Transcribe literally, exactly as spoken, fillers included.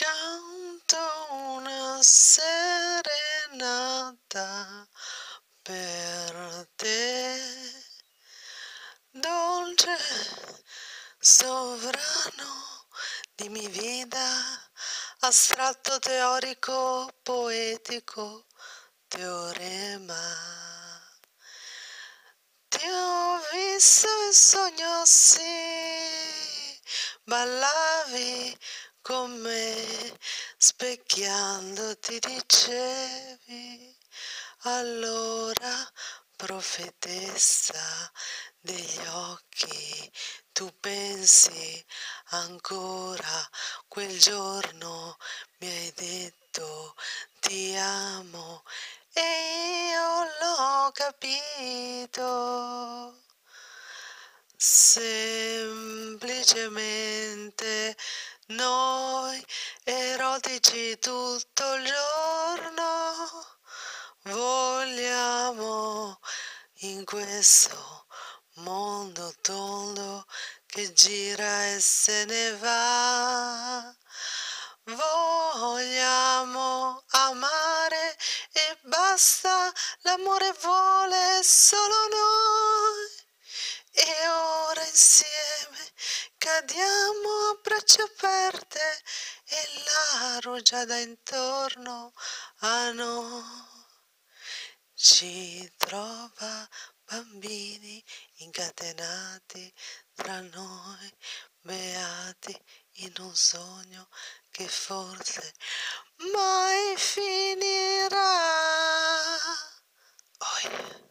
canto una serenata per te, dolce sovrano di mi vida, astratto teorico poetico teorema. Ti ho visto in sogno sì, ballavi con me, specchiandoti dicevi, allora profetessa degli occhi, tu pensi ancora, quel giorno mi hai detto ti amo e io l'ho capito. Semplicemente noi erotici tutto il giorno vogliamo in questo mondo tondo che gira e se ne va. Vogliamo amare e basta, l'amore vuole solo noi. E ora insieme cadiamo a braccia aperte e la rugiada intorno a noi ci trova bambini incatenati tra noi, beati in un sogno che forse mai finirà. Oh yeah.